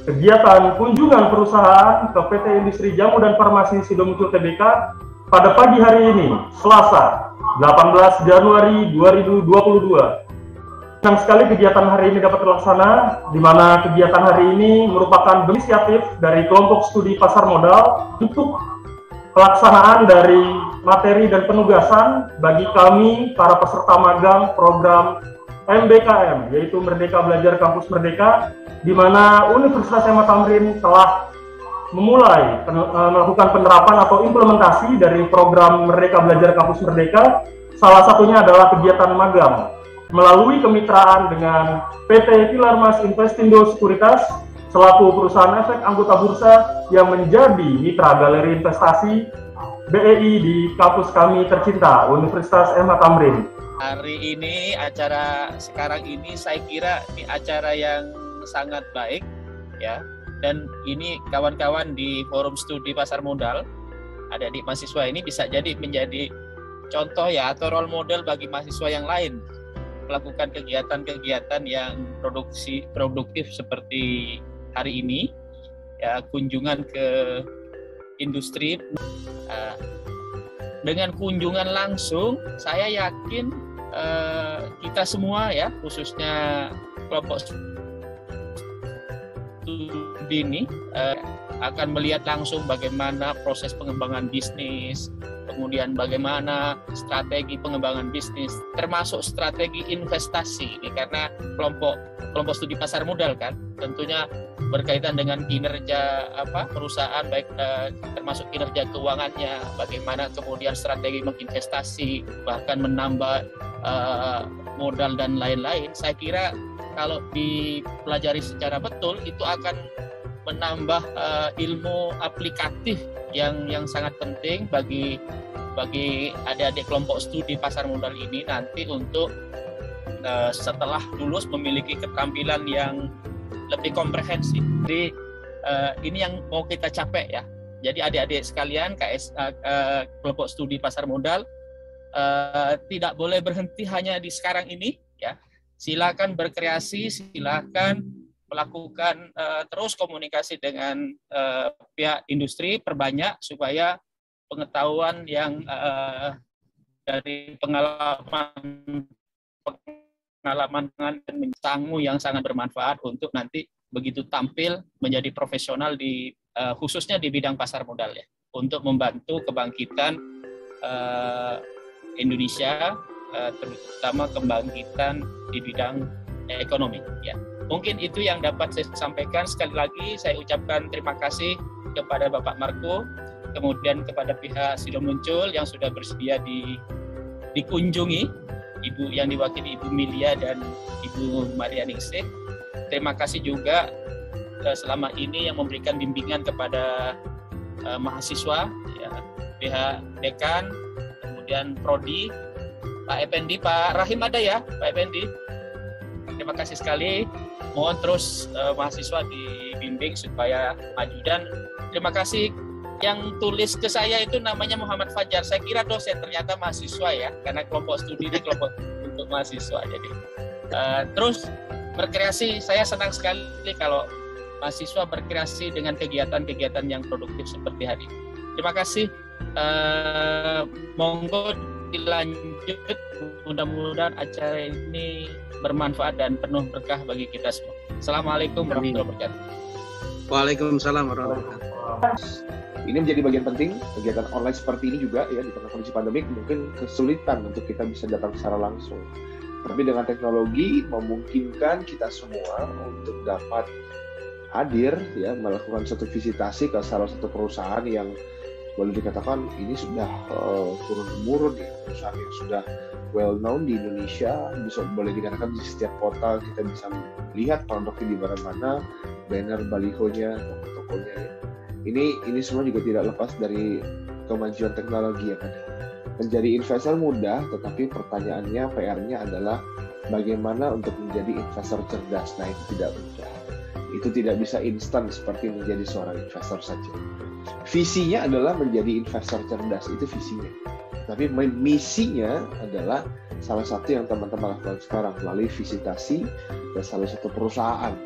kegiatan kunjungan perusahaan ke PT Industri Jamu dan Farmasi Sidomuncul Tbk pada pagi hari ini, Selasa, 18 Januari 2022. Senang sekali kegiatan hari ini dapat terlaksana, di mana kegiatan hari ini merupakan inisiatif dari kelompok studi pasar modal untuk pelaksanaan dari materi dan penugasan bagi kami para peserta magang program MBKM, yaitu Merdeka Belajar Kampus Merdeka, di mana Universitas Ahmad Tamrin telah memulai melakukan penerapan atau implementasi dari program Merdeka Belajar Kampus Merdeka. Salah satunya adalah kegiatan magang melalui kemitraan dengan PT Pilarmas Investindo Sekuritas selaku perusahaan efek anggota bursa yang menjadi mitra galeri investasi BEI di kampus kami tercinta, Universitas Ahmad Tamrin. Hari ini, acara sekarang ini saya kira ini acara yang sangat baik ya, dan ini kawan-kawan di Forum Studi Pasar Modal, adik-adik mahasiswa ini bisa jadi menjadi contoh ya atau role model bagi mahasiswa yang lain melakukan kegiatan-kegiatan yang produktif seperti hari ini ya, kunjungan ke industri. Dengan kunjungan langsung saya yakin kita semua ya, khususnya kelompok studi ini akan melihat langsung bagaimana proses pengembangan bisnis, kemudian bagaimana strategi pengembangan bisnis, termasuk strategi investasi. Ini karena kelompok studi pasar modal kan, tentunya berkaitan dengan kinerja perusahaan, baik termasuk kinerja keuangannya, bagaimana kemudian strategi menginvestasi, bahkan menambah modal dan lain-lain. Saya kira kalau dipelajari secara betul itu akan menambah ilmu aplikatif yang sangat penting bagi adik-adik kelompok studi pasar modal ini nanti untuk setelah lulus memiliki keterampilan yang lebih komprehensif. Jadi ini yang mau kita capai ya. Jadi adik-adik sekalian kelompok studi pasar modal tidak boleh berhenti hanya di sekarang ini ya. Silakan berkreasi, silakan melakukan terus komunikasi dengan pihak industri, perbanyak supaya pengetahuan yang dari pengalaman dan mencamu yang sangat bermanfaat untuk nanti begitu tampil menjadi profesional di khususnya di bidang pasar modal ya, untuk membantu kebangkitan Indonesia, terutama kebangkitan di bidang ekonomi ya. Mungkin itu yang dapat saya sampaikan. Sekali lagi saya ucapkan terima kasih kepada Bapak Marco, kemudian kepada pihak Sidomuncul yang sudah bersedia dikunjungi, Ibu yang diwakili Ibu Milia dan Ibu Maria Ningsih. Terima kasih juga selama ini yang memberikan bimbingan kepada mahasiswa, ya, pihak dekan, kemudian prodi, Pak Effendi, Pak Rahim ada ya, Pak Effendi. Terima kasih sekali. Mohon terus mahasiswa dibimbing supaya maju, dan terima kasih yang tulis ke saya itu namanya Muhammad Fajar. Saya kira dosen, ternyata mahasiswa ya, karena kelompok studi ini kelompok untuk mahasiswa. Jadi terus berkreasi. Saya senang sekali kalau mahasiswa berkreasi dengan kegiatan-kegiatan yang produktif seperti hari ini. Terima kasih. Monggo dilanjut. Mudah-mudahan acara ini bermanfaat dan penuh berkah bagi kita semua. Assalamualaikum warahmatullahi wabarakatuh. Waalaikumsalam warahmatullahi wabarakatuh. Ini menjadi bagian penting, kegiatan online seperti ini juga ya, di tengah kondisi pandemik mungkin kesulitan untuk kita bisa datang secara langsung. Tapi dengan teknologi memungkinkan kita semua untuk dapat hadir ya, melakukan satu visitasi ke salah satu perusahaan yang boleh dikatakan ini sudah turun-temurun ya, perusahaan yang sudah well known di Indonesia, bisa boleh dikatakan di setiap kota kita bisa lihat produknya di mana-mana, banner balihonya, toko-tokonya ya. Ini semua juga tidak lepas dari kemajuan teknologi yang ada. Menjadi investor mudah, tetapi pertanyaannya, PR-nya adalah bagaimana untuk menjadi investor cerdas. Nah, itu tidak mudah. Itu tidak bisa instan seperti menjadi seorang investor saja. Visinya adalah menjadi investor cerdas, itu visinya. Tapi misinya adalah salah satu yang teman-teman lakukan sekarang melalui visitasi ke salah satu perusahaan.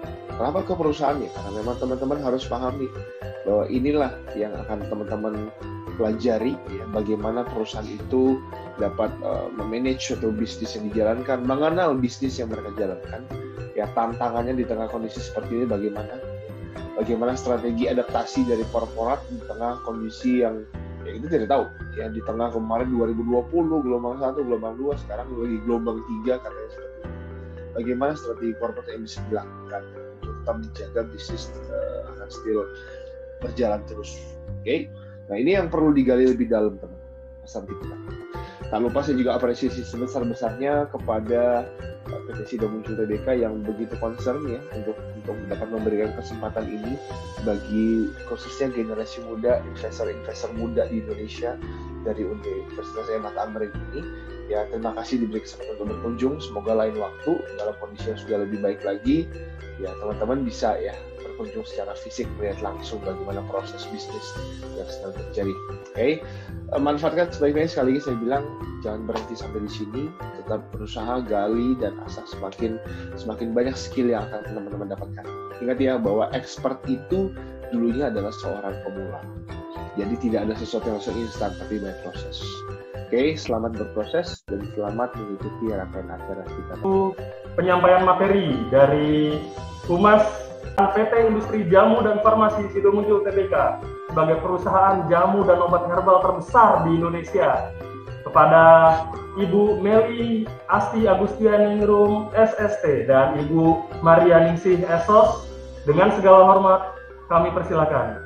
Kenapa ke perusahaannya? Karena memang teman-teman harus pahami bahwa inilah yang akan teman-teman pelajari, ya, bagaimana perusahaan itu dapat memanage atau bisnis yang dijalankan, mengenal bisnis yang mereka jalankan, ya, tantangannya di tengah kondisi seperti ini bagaimana strategi adaptasi dari korporat di tengah kondisi yang ya itu tidak tahu, ya, di tengah kemarin 2020 gelombang 1, gelombang 2, sekarang lagi gelombang 3 katanya seperti itu. Bagaimana strategi korporat yang bisa dilakukan untuk tetap menjaga bisnis akan still berjalan terus. Oke. Nah, ini yang perlu digali lebih dalam, teman-teman. Kita. Tak lupa saya juga apresiasi sebesar-besarnya kepada PT Sido Muncul Tbk yang begitu concern, ya, untuk dapat memberikan kesempatan ini bagi khususnya generasi muda, investor muda di Indonesia dari Universitas MH Tamrin ini. Ya, terima kasih diberi kesempatan untuk berkunjung. Semoga lain waktu dalam kondisi yang sudah lebih baik lagi, ya, teman-teman bisa, ya, berkunjung secara fisik, melihat langsung bagaimana proses bisnis yang sedang terjadi. Oke, manfaatkan sebaik-baiknya. Sekali lagi saya bilang, jangan berhenti sampai di sini, tetap berusaha, gali, dan asah semakin banyak skill yang akan teman-teman dapatkan. Ingat, ya, bahwa expert itu dulunya adalah seorang pemula. Jadi tidak ada sesuatu yang langsung instan, tapi banyak proses. Oke, selamat berproses dan selamat mengikuti rangkaian acara kita. Penyampaian materi dari Humas PT Industri Jamu dan Farmasi Sido Muncul Tbk sebagai perusahaan jamu dan obat herbal terbesar di Indonesia, kepada Ibu Meli Asti Agustianingrum SST dan Ibu Maria Ningsih SOS, dengan segala hormat kami persilakan.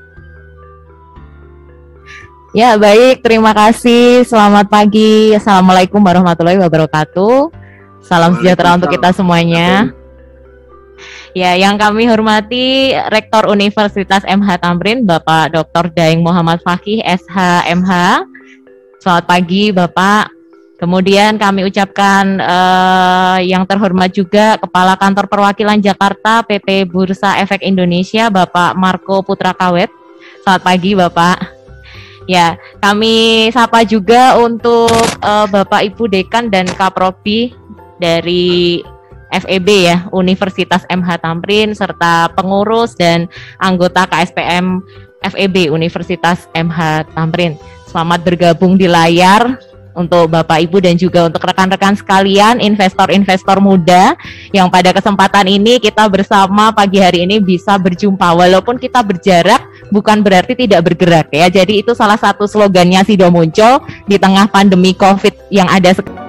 Ya, baik, terima kasih. Selamat pagi. Assalamualaikum warahmatullahi wabarakatuh. Salam sejahtera untuk kita semuanya. Ya, yang kami hormati Rektor Universitas MH Tamrin, Bapak Dr. Daeng Muhammad Fakih, SH.MH. Selamat pagi, Bapak. Kemudian kami ucapkan yang terhormat juga Kepala Kantor Perwakilan Jakarta PT Bursa Efek Indonesia, Bapak Marco Putra Kawet. Selamat pagi, Bapak. Ya, kami sapa juga untuk Bapak Ibu Dekan dan Kaprodi dari FEB, ya, Universitas MH Tamrin, serta pengurus dan anggota KSPM FEB Universitas MH Tamrin. Selamat bergabung di layar untuk Bapak Ibu dan juga untuk rekan-rekan sekalian, investor-investor muda yang pada kesempatan ini kita bersama pagi hari ini bisa berjumpa. Walaupun kita berjarak, bukan berarti tidak bergerak, ya. Jadi itu salah satu slogannya Sido Muncul di tengah pandemi COVID yang ada sekarang.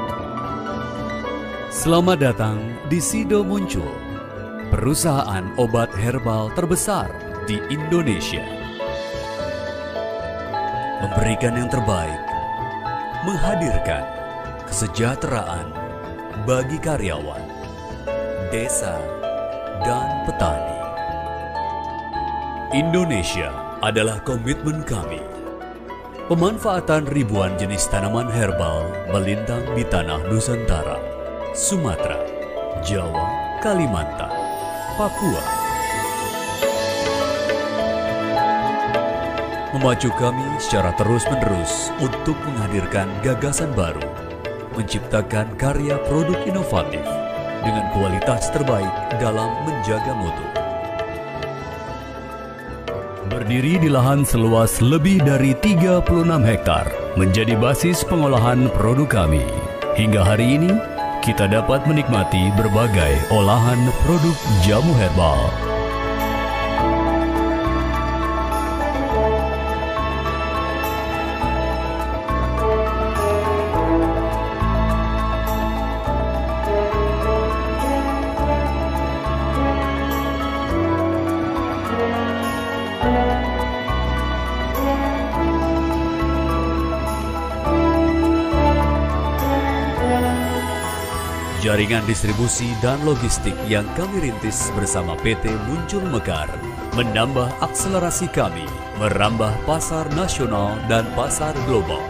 Selamat datang di Sido Muncul, perusahaan obat herbal terbesar di Indonesia. Memberikan yang terbaik, menghadirkan kesejahteraan bagi karyawan, desa, dan petani. Indonesia adalah komitmen kami. Pemanfaatan ribuan jenis tanaman herbal melintang di tanah Nusantara, Sumatera, Jawa, Kalimantan, Papua. Memacu kami secara terus-menerus untuk menghadirkan gagasan baru, menciptakan karya produk inovatif dengan kualitas terbaik dalam menjaga mutu. Berdiri di lahan seluas lebih dari 36 hektar, menjadi basis pengolahan produk kami. Hingga hari ini, kita dapat menikmati berbagai olahan produk jamu herbal. Jaringan distribusi dan logistik yang kami rintis bersama PT Muncul Mekar menambah akselerasi kami merambah pasar nasional dan pasar global.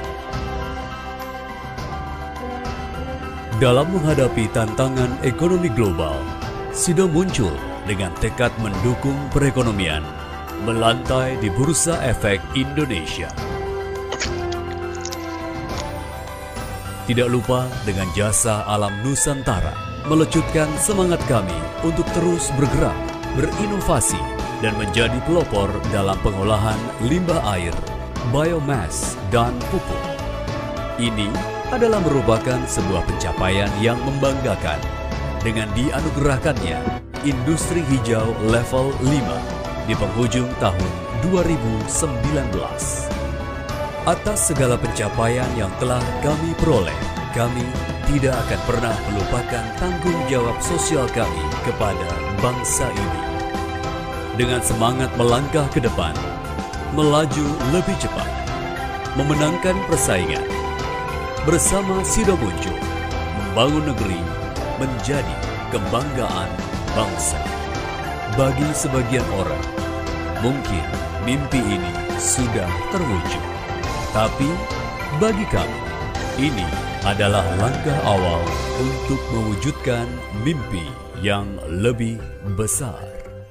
Dalam menghadapi tantangan ekonomi global, Sido Muncul dengan tekad mendukung perekonomian melantai di Bursa Efek Indonesia. Tidak lupa dengan jasa alam Nusantara, melecutkan semangat kami untuk terus bergerak berinovasi, dan menjadi pelopor dalam pengolahan limbah air, biomass, dan pupuk. Ini adalah merupakan sebuah pencapaian yang membanggakan dengan dianugerahkannya Industri Hijau Level 5 di penghujung tahun 2019. Atas segala pencapaian yang telah kami peroleh, kami tidak akan pernah melupakan tanggung jawab sosial kami kepada bangsa ini. Dengan semangat melangkah ke depan, melaju lebih cepat, memenangkan persaingan, bersama Sido Muncul, membangun negeri menjadi kebanggaan bangsa. Bagi sebagian orang, mungkin mimpi ini sudah terwujud. Tapi bagi kami, ini adalah langkah awal untuk mewujudkan mimpi yang lebih besar.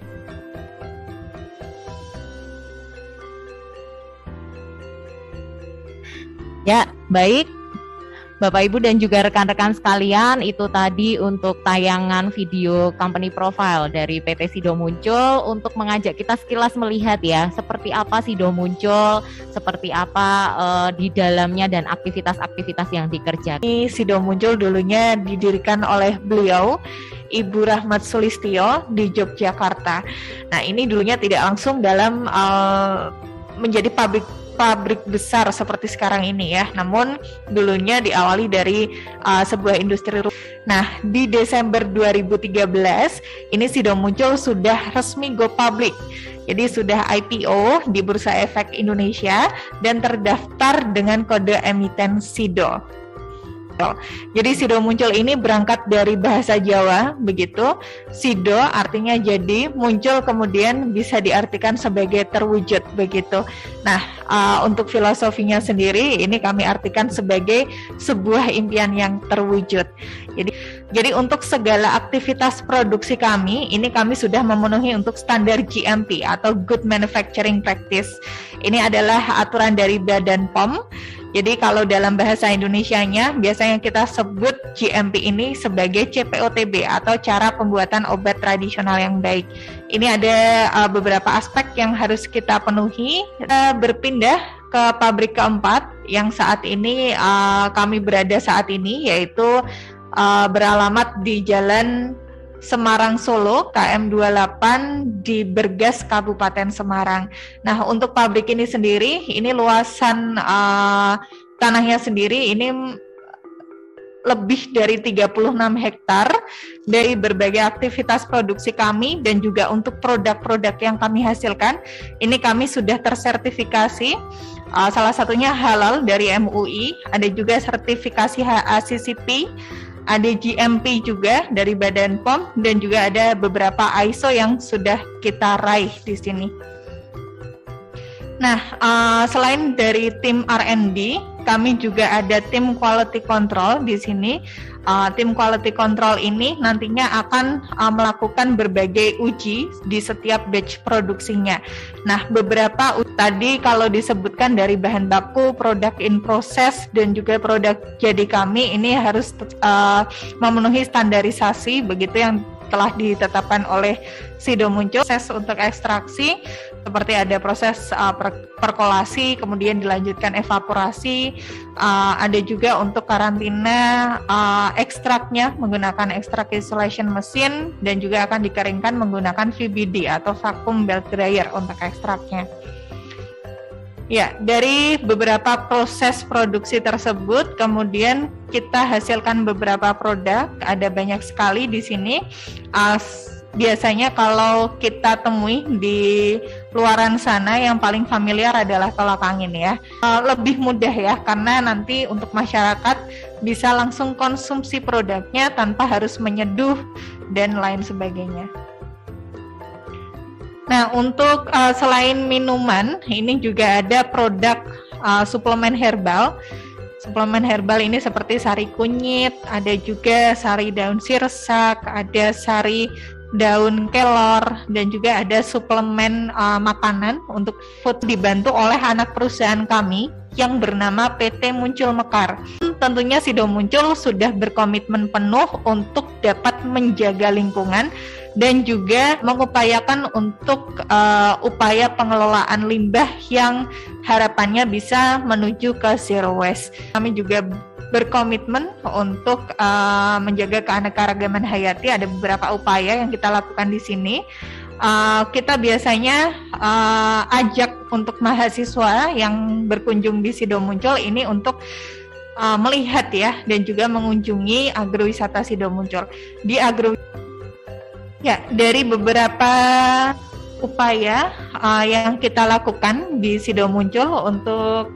Ya, baik. Bapak, Ibu, dan juga rekan-rekan sekalian, itu tadi untuk tayangan video company profile dari PT Sido Muncul untuk mengajak kita sekilas melihat ya, seperti apa Sido Muncul, seperti apa di dalamnya dan aktivitas-aktivitas yang dikerjakan. Sido Muncul dulunya didirikan oleh beliau, Ibu Rahmat Sulistyo di Yogyakarta. Nah, ini dulunya tidak langsung dalam menjadi pabrik besar seperti sekarang ini ya. Namun dulunya diawali dari sebuah industri. Nah, di Desember 2013 ini Sido Muncul sudah resmi go public. Jadi sudah IPO di Bursa Efek Indonesia dan terdaftar dengan kode emiten Sido. Jadi Sido Muncul ini berangkat dari bahasa Jawa, begitu. Sido artinya jadi, muncul kemudian bisa diartikan sebagai terwujud, begitu. Nah, untuk filosofinya sendiri ini kami artikan sebagai sebuah impian yang terwujud. Jadi untuk segala aktivitas produksi kami, ini kami sudah memenuhi untuk standar GMP atau Good Manufacturing Practice. Ini adalah aturan dari Badan POM. Jadi kalau dalam bahasa Indonesianya biasanya kita sebut GMP ini sebagai CPOTB atau cara pembuatan obat tradisional yang baik. Ini ada beberapa aspek yang harus kita penuhi. Kita berpindah ke pabrik keempat yang saat ini kami berada saat ini, yaitu beralamat di Jalan Semarang Solo KM 28 di Bergas Kabupaten Semarang. Nah, untuk pabrik ini sendiri, ini luasan tanahnya sendiri ini lebih dari 36 hektar. Dari berbagai aktivitas produksi kami dan juga untuk produk-produk yang kami hasilkan, ini kami sudah tersertifikasi. Salah satunya halal dari MUI, ada juga sertifikasi HACCP, ada GMP juga dari Badan POM, dan juga ada beberapa ISO yang sudah kita raih di sini. Nah, selain dari tim R&D, kami juga ada tim quality control di sini. Tim quality control ini nantinya akan melakukan berbagai uji di setiap batch produksinya. Nah, beberapa tadi kalau disebutkan dari bahan baku, produk in process, dan juga produk jadi kami, ini harus memenuhi standarisasi begitu yang telah ditetapkan oleh Sido Muncul. Proses untuk ekstraksi seperti ada proses perkolasi, kemudian dilanjutkan evaporasi, ada juga untuk karantina ekstraknya menggunakan extract isolation mesin, dan juga akan dikeringkan menggunakan VBD atau vacuum belt dryer untuk ekstraknya. Ya, dari beberapa proses produksi tersebut, kemudian kita hasilkan beberapa produk, ada banyak sekali di sini. Biasanya kalau kita temui di luaran sana yang paling familiar adalah tolak angin ya. Lebih mudah ya, karena nanti untuk masyarakat bisa langsung konsumsi produknya tanpa harus menyeduh dan lain sebagainya. Nah, untuk selain minuman, ini juga ada produk suplemen herbal. Suplemen herbal ini seperti sari kunyit, ada juga sari daun sirsak, ada sari daun kelor, dan juga ada suplemen makanan untuk food dibantu oleh anak perusahaan kami yang bernama PT Muncul Mekar. Tentunya Sido Muncul sudah berkomitmen penuh untuk dapat menjaga lingkungan dan juga mengupayakan untuk upaya pengelolaan limbah yang harapannya bisa menuju ke zero waste. Kami juga berkomitmen untuk menjaga keanekaragaman hayati. Ada beberapa upaya yang kita lakukan di sini. Kita biasanya ajak untuk mahasiswa yang berkunjung di Sidomuncul ini untuk melihat ya, dan juga mengunjungi agrowisata Sidomuncul. Di dari beberapa upaya yang kita lakukan di Sidomuncul untuk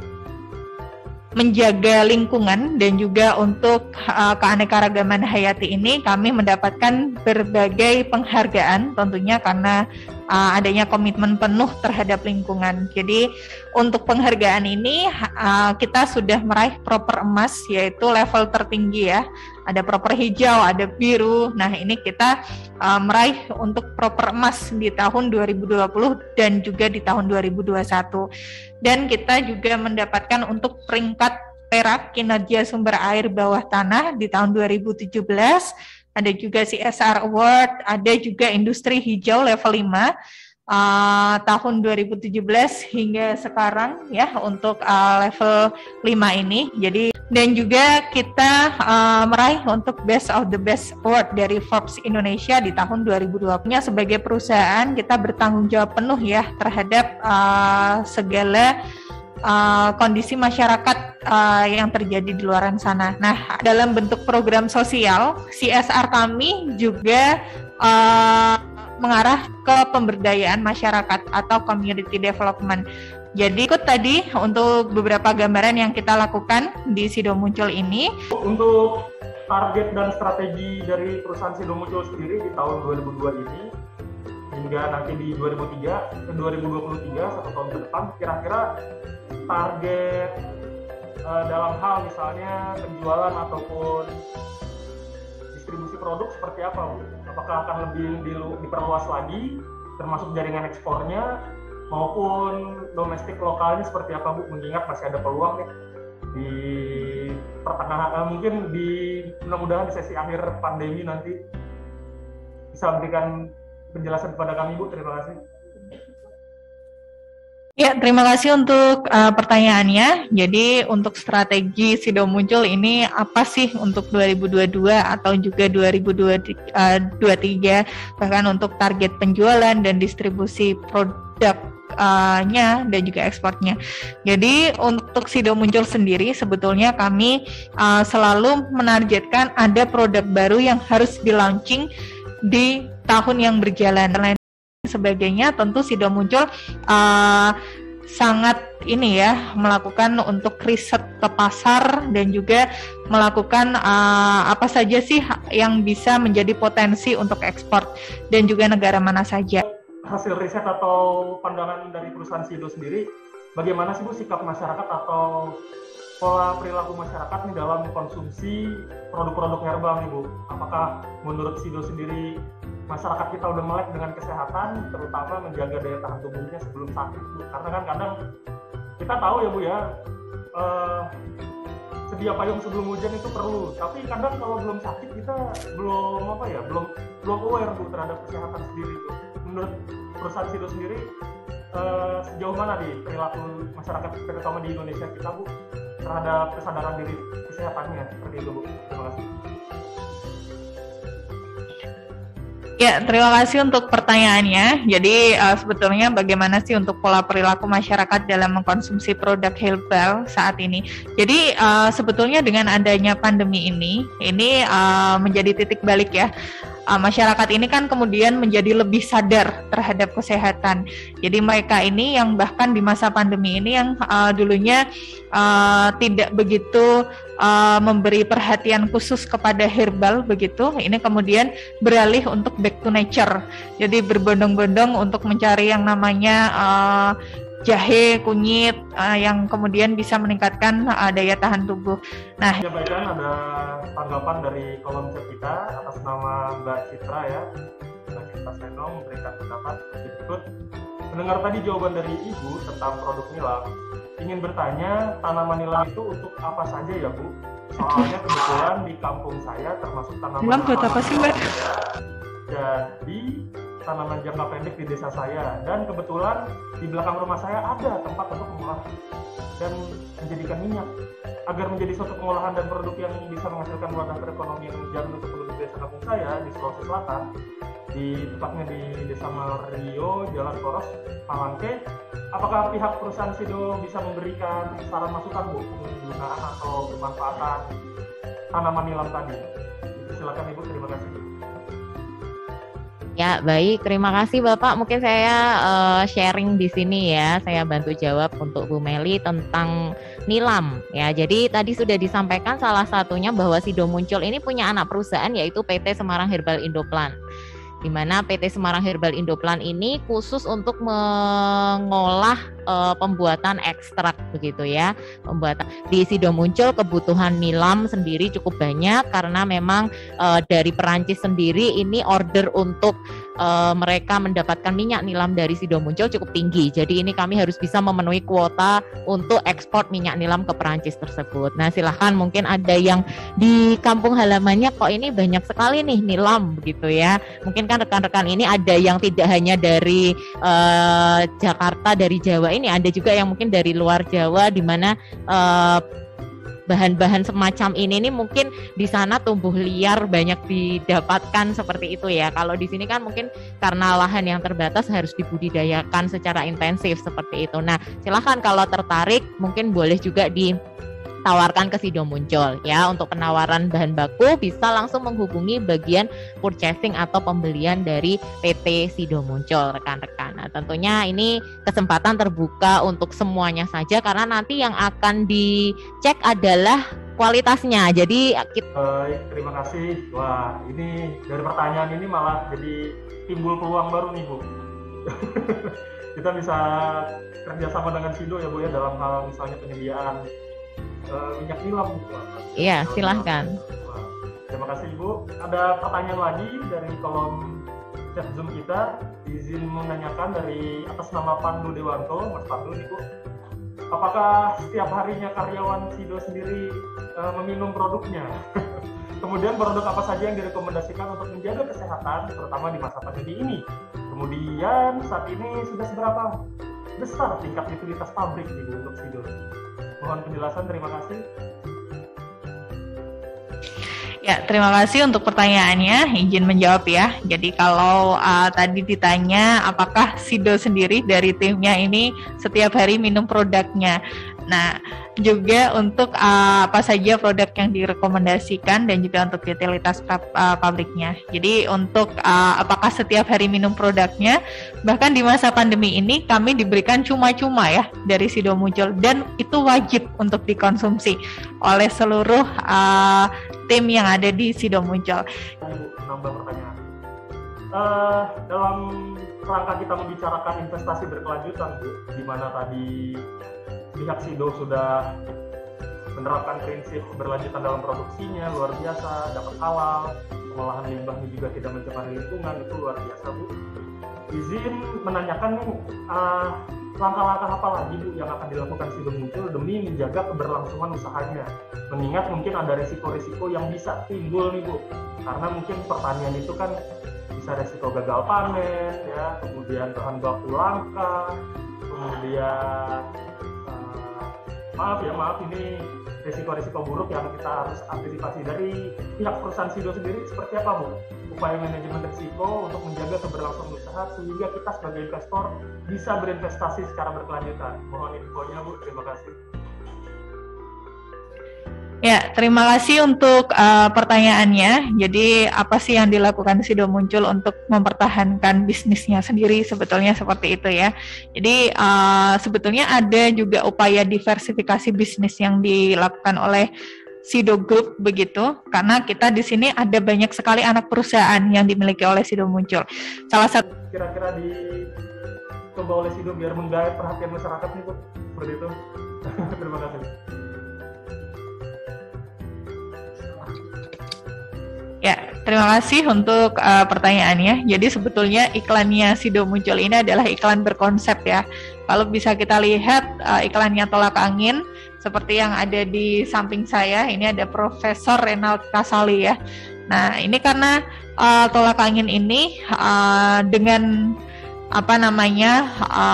menjaga lingkungan dan juga untuk keanekaragaman hayati ini, kami mendapatkan berbagai penghargaan tentunya karena adanya komitmen penuh terhadap lingkungan. Jadi untuk penghargaan ini kita sudah meraih proper emas, yaitu level tertinggi ya. Ada proper hijau, ada biru. Nah ini kita meraih untuk proper emas di tahun 2020 dan juga di tahun 2021. Dan kita juga mendapatkan untuk peringkat perak kinerja sumber air bawah tanah di tahun 2017. Ada juga CSR Award, ada juga industri hijau level 5 tahun 2017 hingga sekarang ya untuk level 5 ini. Jadi dan juga kita meraih untuk Best of the Best Award dari Forbes Indonesia di tahun 2020. Sebagai perusahaan kita bertanggung jawab penuh ya terhadap segala kondisi masyarakat yang terjadi di luar sana. Nah, dalam bentuk program sosial, CSR kami juga mengarah ke pemberdayaan masyarakat atau community development. Jadi ikut tadi untuk beberapa gambaran yang kita lakukan di Sidomuncul ini. Untuk target dan strategi dari perusahaan Sidomuncul sendiri di tahun 2002 ini hingga nanti di 2023, 1 tahun ke depan, kira-kira target dalam hal misalnya penjualan ataupun distribusi produk seperti apa, Bu? Apakah akan lebih diperluas lagi, termasuk jaringan ekspornya, maupun domestik lokalnya seperti apa, Bu? Mengingat masih ada peluang nih di pertengahan, mungkin mudah-mudahan di sesi akhir pandemi nanti bisa memberikan penjelasan kepada kami, Bu. Terima kasih. Ya, terima kasih untuk pertanyaannya. Jadi untuk strategi Sidomuncul ini apa sih untuk 2022 atau juga 2023, bahkan untuk target penjualan dan distribusi produknya dan juga ekspornya. Jadi untuk Sidomuncul sendiri sebetulnya kami selalu menargetkan ada produk baru yang harus di-launching di tahun yang berjalan. Sebagainya, tentu Sidomuncul sangat ini ya melakukan untuk riset ke pasar dan juga melakukan apa saja sih yang bisa menjadi potensi untuk ekspor dan juga negara mana saja. Hasil riset atau pandangan dari perusahaan Sido sendiri, bagaimana sih Bu sikap masyarakat atau pola perilaku masyarakat nih dalam konsumsi produk-produk herbal nih Bu? Apakah menurut Sido sendiri masyarakat kita udah melek dengan kesehatan, terutama menjaga daya tahan tubuhnya sebelum sakit, Bu? Karena kan kadang kita tahu ya Bu ya, sedia payung sebelum hujan itu perlu, tapi kadang kalau belum sakit kita belum aware Bu terhadap kesehatan sendiri itu. Menurut perusahaan Sido sendiri, sejauh mana nih perilaku masyarakat terutama di Indonesia kita Bu terhadap kesadaran diri kesehatannya seperti itu, Bu? Terima kasih. Ya, terima kasih untuk pertanyaannya. Jadi sebetulnya bagaimana sih untuk pola perilaku masyarakat dalam mengkonsumsi produk herbal saat ini? Jadi sebetulnya dengan adanya pandemi ini menjadi titik balik ya. Masyarakat ini kan kemudian menjadi lebih sadar terhadap kesehatan. Jadi mereka ini yang bahkan di masa pandemi ini yang dulunya tidak begitu memberi perhatian khusus kepada herbal begitu, ini kemudian beralih untuk back to nature. Jadi berbondong-bondong untuk mencari yang namanya jahe, kunyit yang kemudian bisa meningkatkan daya tahan tubuh. Nah, menyampaikan ada tanggapan dari kolom chat kita atas nama Mbak Citra ya. Mbak Citra Seno memberikan pendapat berikut. Mendengar tadi jawaban dari Ibu tentang produk nilam, ingin bertanya tanaman nilam itu untuk apa saja ya Bu? Soalnya kebetulan di kampung saya termasuk tanaman nilam buat apa sih Mbak? menjadi tanaman jangka pendek di desa saya, dan kebetulan di belakang rumah saya ada tempat untuk mengolah dan menjadikan minyak agar menjadi suatu pengolahan dan produk yang bisa menghasilkan wadah perekonomian yang untuk penduduk desa kampung saya di Sulawesi Selatan, di tepatnya di Desa Mario, Jalan Poros, Palangke. Apakah pihak perusahaan Sido bisa memberikan saran masukan, Bu, penggunaan atau pemanfaatan tanaman nilam tadi? Silakan Ibu, terima kasih. Ya, baik. Terima kasih Bapak. Mungkin saya sharing di sini ya. Saya bantu jawab untuk Bu Meli tentang nilam. Ya, jadi tadi sudah disampaikan salah satunya bahwa Sido Muncul ini punya anak perusahaan yaitu PT Semarang Herbal Indoplan. Di mana PT Semarang Herbal Indoplan ini khusus untuk mengolah pembuatan ekstrak begitu ya. Pembuatan di Sido Muncul kebutuhan nilam sendiri cukup banyak karena memang dari Perancis sendiri ini order untuk mereka mendapatkan minyak nilam dari Sido Muncul cukup tinggi. Jadi ini kami harus bisa memenuhi kuota untuk ekspor minyak nilam ke Perancis tersebut. Nah, silahkan mungkin ada yang di kampung halamannya kok ini banyak sekali nih nilam begitu ya. Mungkin kan rekan-rekan ini ada yang tidak hanya dari Jakarta, dari Jawa ini, ada juga yang mungkin dari luar Jawa di mana bahan-bahan semacam ini mungkin di sana tumbuh liar banyak didapatkan seperti itu ya. Kalau di sini kan mungkin karena lahan yang terbatas harus dibudidayakan secara intensif seperti itu. Nah, silahkan kalau tertarik mungkin boleh juga ditawarkan ke Sido Muncul ya. Untuk penawaran bahan baku bisa langsung menghubungi bagian purchasing atau pembelian dari PT Sido Muncul, rekan-rekan. Nah, tentunya ini kesempatan terbuka untuk semuanya saja karena nanti yang akan dicek adalah kualitasnya. Jadi baik, terima kasih. Wah, ini dari pertanyaan ini malah jadi timbul peluang baru nih, Bu. Kita bisa kerjasama dengan Sido ya, Bu ya, dalam hal misalnya penyediaan minyak nilam. Iya, silahkan. Terima kasih Ibu. Ada pertanyaan lagi dari kolom chat Zoom kita. Izin menanyakan dari atas nama Pandu Dewanto, Mas Pandu nih Bu. Apakah setiap harinya karyawan Sido sendiri meminum produknya? Kemudian produk apa saja yang direkomendasikan untuk menjaga kesehatan, terutama di masa pandemi ini? Kemudian saat ini sudah seberapa besar tingkat utilitas pabrik nih Bu untuk Sido? Mohon penjelasan, terima kasih. Ya, terima kasih untuk pertanyaannya. Izin menjawab ya. Jadi kalau tadi ditanya apakah Sido sendiri dari timnya ini setiap hari minum produknya. Nah, juga untuk apa saja produk yang direkomendasikan dan juga untuk utilitas pabriknya. Jadi untuk apakah setiap hari minum produknya, bahkan di masa pandemi ini kami diberikan cuma-cuma ya dari Sido Muncul dan itu wajib untuk dikonsumsi oleh seluruh tim yang ada di Sido Muncul. Nambah pertanyaan. Dalam rangka kita membicarakan investasi berkelanjutan, Bu, di mana tadi pihak Sido sudah menerapkan prinsip keberlanjutan dalam produksinya, luar biasa, dapat halal, pengolahan limbahnya juga tidak mencemari lingkungan, itu luar biasa Bu. Izin menanyakan nih, langkah-langkah apa lagi Bu yang akan dilakukan Sido Muncul demi menjaga keberlangsungan usahanya? Mengingat mungkin ada risiko-risiko yang bisa timbul nih Bu, karena mungkin pertanian itu kan bisa risiko gagal panen, ya, kemudian bahan baku langka, kemudian maaf ini risiko-risiko buruk yang kita harus antisipasi. Dari pihak perusahaan Sido sendiri seperti apa Bu upaya manajemen risiko untuk menjaga keberlangsungan usaha sehingga kita sebagai investor bisa berinvestasi secara berkelanjutan? Mohon infonya Bu, terima kasih. Ya, terima kasih untuk pertanyaannya. Jadi apa sih yang dilakukan Sido Muncul untuk mempertahankan bisnisnya sendiri? Sebetulnya seperti itu ya. Jadi sebetulnya ada juga upaya diversifikasi bisnis yang dilakukan oleh Sido Group begitu. Karena kita di sini ada banyak sekali anak perusahaan yang dimiliki oleh Sido Muncul. Salah satu kira-kira dicoba oleh Sido biar menggait perhatian masyarakat nih Bu, seperti itu. Terima kasih. Ya, terima kasih untuk pertanyaannya. Jadi sebetulnya iklannya Sido Muncul ini adalah iklan berkonsep ya. Kalau bisa kita lihat iklannya Tolak Angin, seperti yang ada di samping saya, ini ada Profesor Renald Kasali ya. Nah, ini karena Tolak Angin ini dengan apa namanya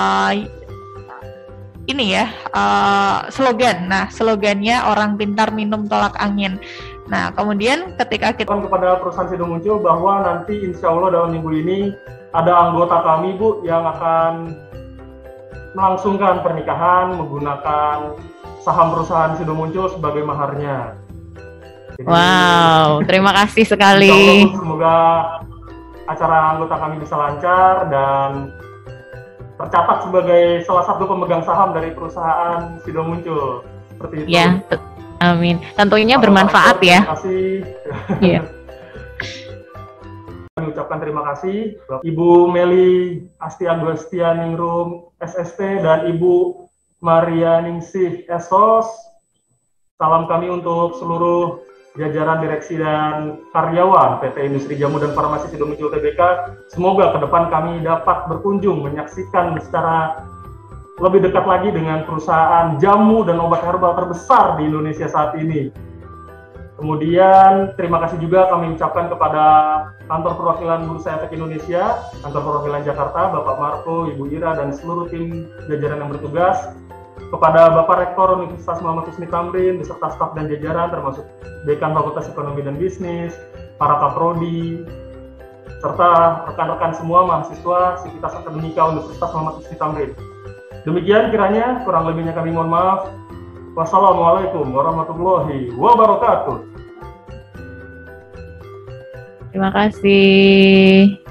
ini ya slogan. Nah, slogannya orang pintar minum tolak angin. Nah, kemudian ketika kita kepada perusahaan Sido Muncul bahwa nanti insya Allah dalam minggu ini ada anggota kami Bu yang akan melangsungkan pernikahan menggunakan saham perusahaan Sido Muncul sebagai maharnya. Jadi, wow, terima kasih sekali. Semoga acara anggota kami bisa lancar dan tercatat sebagai salah satu pemegang saham dari perusahaan Sido Muncul. Seperti itu. Ya, amin. Tentunya bermanfaat ya. Terima kasih. Iya. Kami ucapkan terima kasih Ibu Meli Asti Agustianingrum SST dan Ibu Maria Ningsih Esos. Salam kami untuk seluruh jajaran direksi dan karyawan PT Industri Jamu dan Farmasi Sido Muncul Tbk. Semoga ke depan kami dapat berkunjung menyaksikan secara lebih dekat lagi dengan perusahaan jamu dan obat herbal terbesar di Indonesia saat ini. Kemudian terima kasih juga kami ucapkan kepada Kantor Perwakilan Bursa Efek Indonesia, Kantor Perwakilan Jakarta, Bapak Marco, Ibu Ira, dan seluruh tim jajaran yang bertugas, kepada Bapak Rektor Universitas Muhammad Husni Tamrin, beserta staf dan jajaran, termasuk Dekan Fakultas Ekonomi dan Bisnis, para kaprodi, serta rekan-rekan semua mahasiswa Sivitas Akademika Universitas Muhammad Husni Tamrin. Demikian kiranya, kurang lebihnya kami mohon maaf. Wassalamualaikum warahmatullahi wabarakatuh. Terima kasih.